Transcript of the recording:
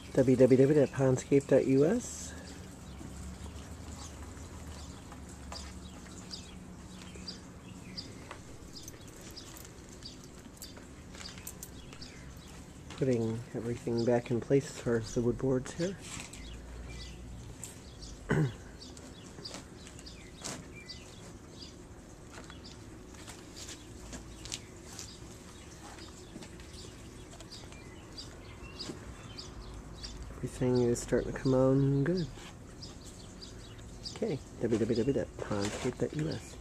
www.pondscape.us. Putting everything back in place as far as the wood boards here. Everything is starting to come on good. Okay, www.pondscape.us.